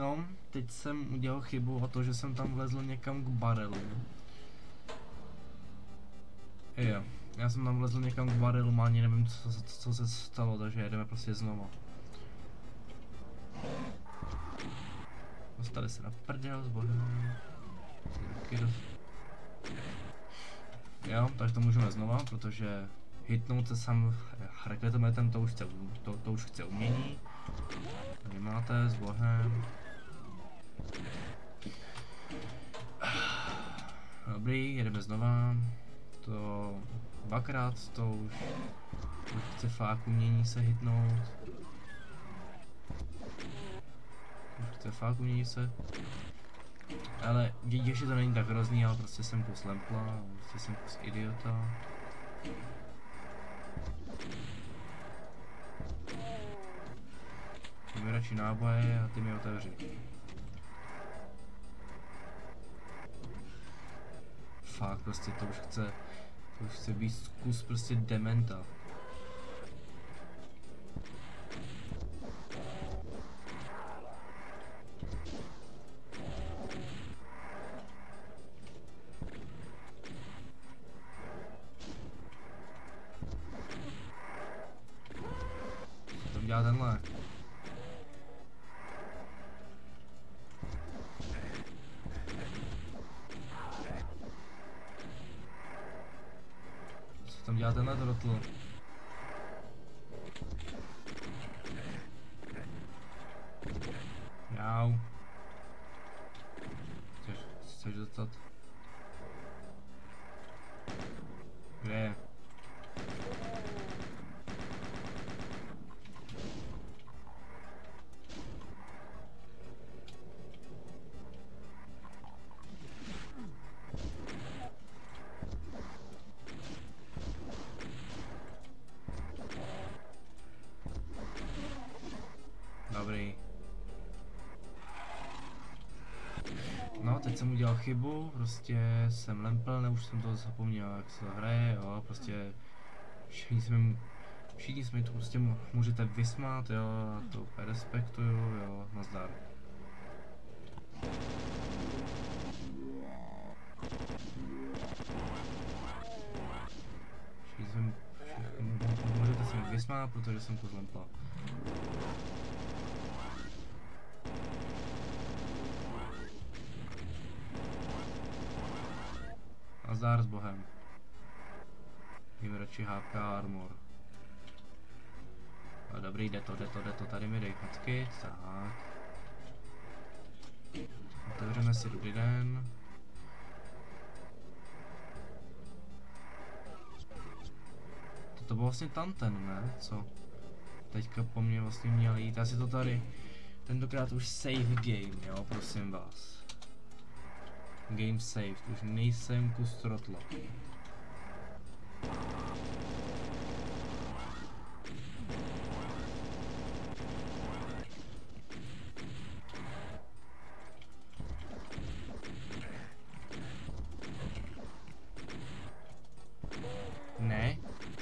No, teď jsem udělal chybu a to, že jsem tam vlezl někam k barelu. Jo, já jsem tam vlezl někam k barelu, ani nevím, co se stalo, takže jedeme prostě znova. Dostali se na prdel s bohem. Jo, tak to můžeme znova, protože hitnout se sám raketometem, to už chce umění. Tady máte s bohem. Dobrý, jedeme znova. To dvakrát, to už chce fakt umění se hitnout. Už chce fakt umění se. Ale ještě to není tak hrozný, ale prostě jsem kus lempla, prostě jsem kus idiota. Jdeme radši náboje a ty mi otevři. Fakt, prostě to už chce být kus prostě dementa. Co tam dělá tenhle? Co tam dělá tenhle trotl? Jau. Chceš dostat? Kde je? Dobrý. No, teď jsem udělal chybu, prostě jsem lempl, už jsem to zapomněl, jak se to hraje, jo, prostě všichni jsme to prostě můžete vysmát, jo, a to úplně respektuju, jo, nazdar. Můžete se mi vysmát, protože jsem to zlempla. Nazdar s bohem. Jím radši HK armor. A dobrý, jde to, tady mi dej chodky, tak. Otevřeme si dobrý den. To byl vlastně Tanten, ne? Co? Teďka po mně vlastně měl jít, asi to tady. Tentokrát už save game, jo, prosím vás. Game saved, už nejsem kus trotla. Ne.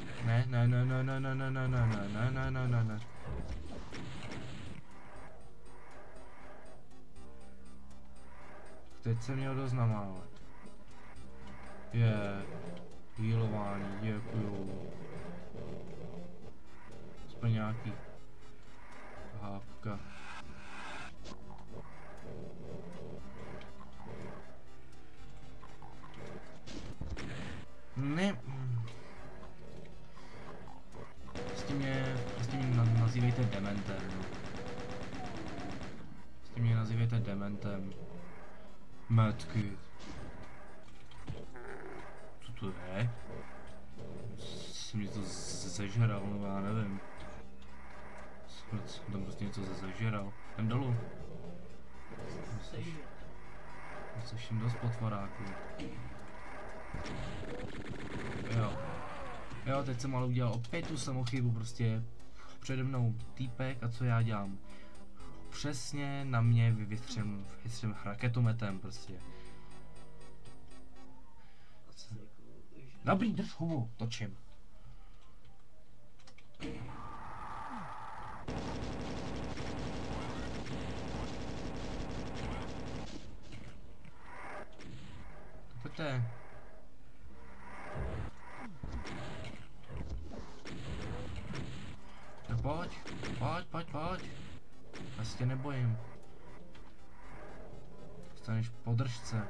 Teď se měl doznamávat. Healování, děkuju. Aspoň nějaký hápka. Ne. Prostě mě nazývejte dementem. Prostě mě nazývejte dementem. Matky. Co to je? Jsem něco zežeral, no já nevím. Jsem tam prostě něco zežeral. Jdem dolů. Slyším dost potvoráků. Jo, teď jsem ale udělal opět tu samou chybu, prostě přede mnou týpek a co já dělám? Přesně na mě vystřelím raketometem prostě. Dobrý, drž hubu, točím. běžte. No pojď, pojď. Já se tě nebojím. Staneš podržce.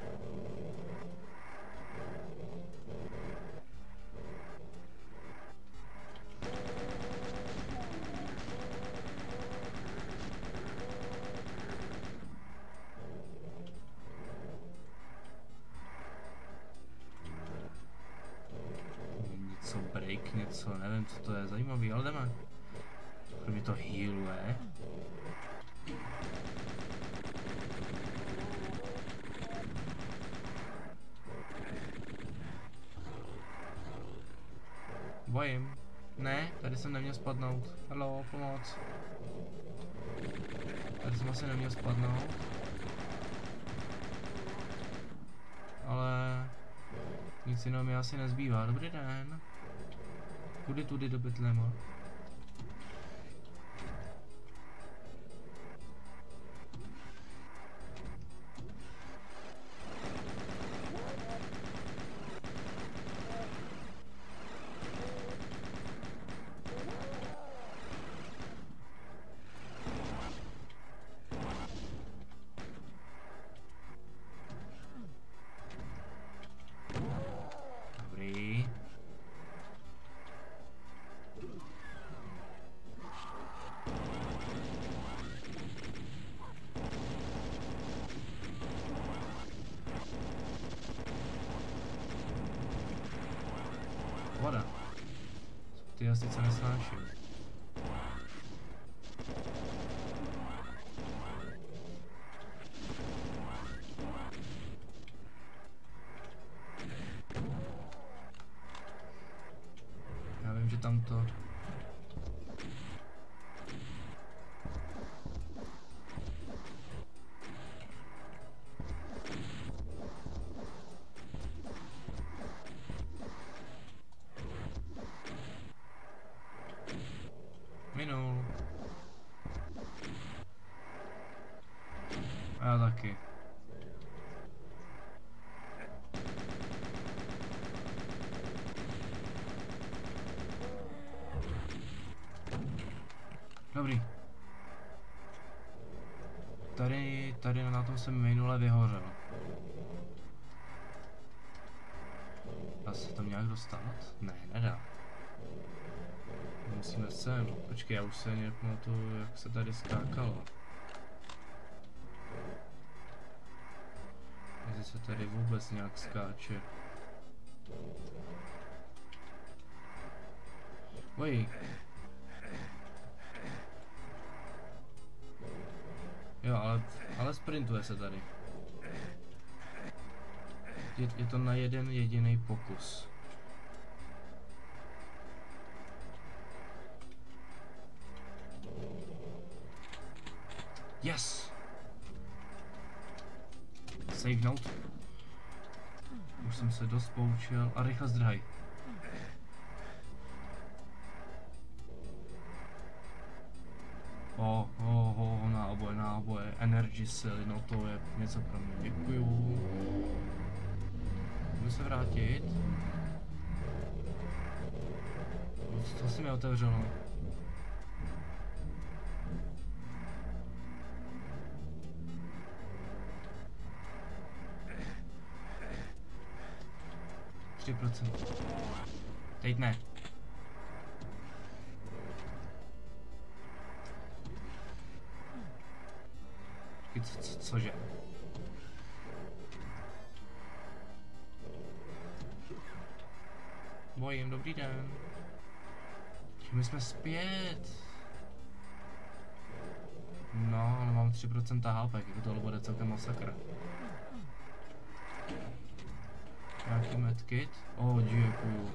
Něco break, něco, nevím co to je, zajímavý, ale jdeme. Kromě to healuje. Bojím. Ne, tady jsem neměl spadnout. Haló, pomoc. Tady jsem asi neměl spadnout. Ale nic jiného mi asi nezbývá. Dobrý den. Kudy tudy do Betlema? Voda. Ty já sice nesnáším. Já vím, že tam to... Minul. A já taky. Dobrý. Tady na tom jsem minule vyhořel. Dá se tam nějak dostat? Ne, nedá. Musíme sem. Počkej, já už se nepamatuju, jak se tady skákalo. Jestli se tady vůbec nějak skáče. Oj. Jo, ale sprintuje se tady. Je to na jeden jediný pokus. Yes! Savenout. Už jsem se dost poučil a rychle zdrhaj. Náboje, energy cell, no to je něco pro mě, děkuju. Můžu se vrátit? To si mi otevřelo. Teď ne. Cože? Bojím, dobrý den. My jsme zpět. No, ale mám 3% HP, jako tohle bude celkem masakr. Nějaký medkit? Děkuju.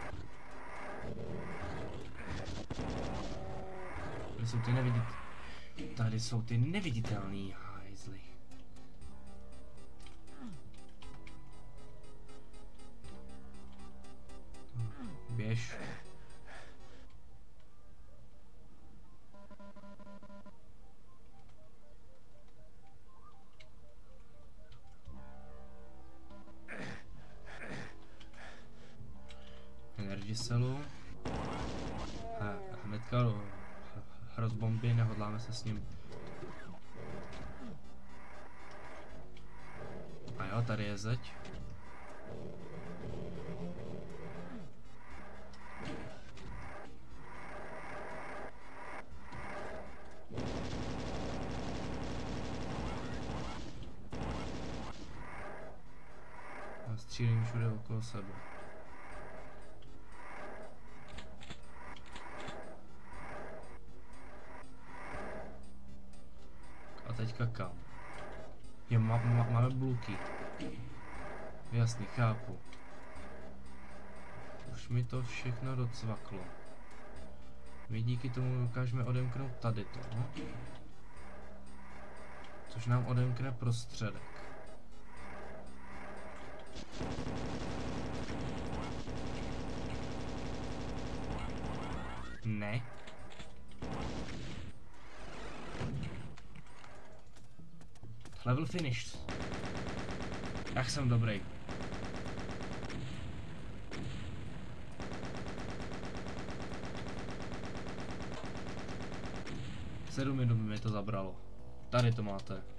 Tady jsou ty neviditelný hajzly. Běž. kyselu. Hnedka rozbombí, nehodláme se s ním. A jo, tady je zeď. A střílím všude okolo sebe. A teďka kam? Jo, máme bluky. Jasný, chápu. Už mi to všechno docvaklo. My díky tomu dokážeme odemknout tady to, no? Což nám odemkne prostředek. Ne. Level finished. Jak jsem dobrý. 7 minut mi to zabralo. Tady to máte.